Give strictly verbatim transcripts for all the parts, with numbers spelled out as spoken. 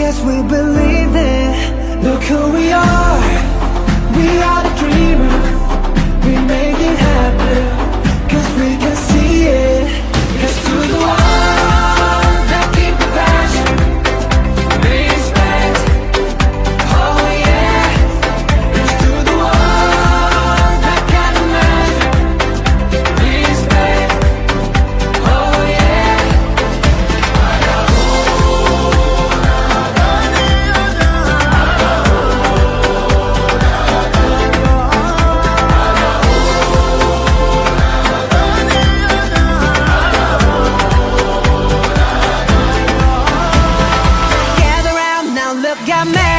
guess we believe it. Look who we are, we are the dreamers. We make it happen, cause we can see it. Here's to the ones that keep the passion, respect, oh yeah. Here's to the ones that can imagine, respect, oh yeah. Gather round now, look at me.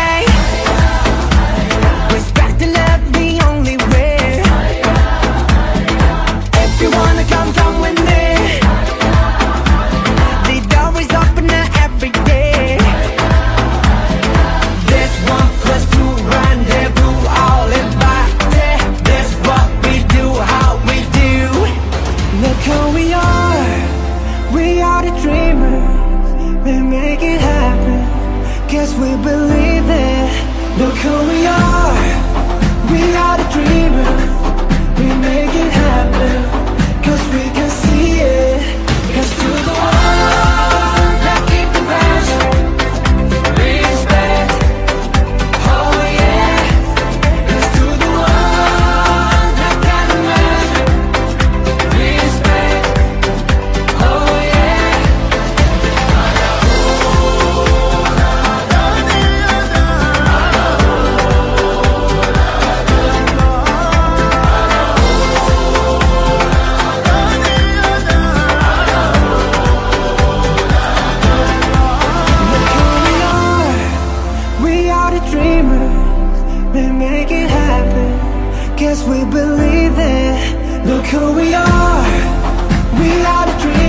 Respect and love the only way. If you wanna come, come with me. The door is open now every day. This one plus two rendezvous, all invited. This what we do, how we do. Look who we are, we are the dreamers. We make it happen, guess we believe it. Look who we are, we are the dreamers. We make it happen, cause we can see it. Here's to the ones that keep the passion, respect, oh yeah. Here's to the ones that can imagine, respect, oh yeah. We are the dreamers, we make it happen, guess we believe it. Look who we are, we are the dreamers.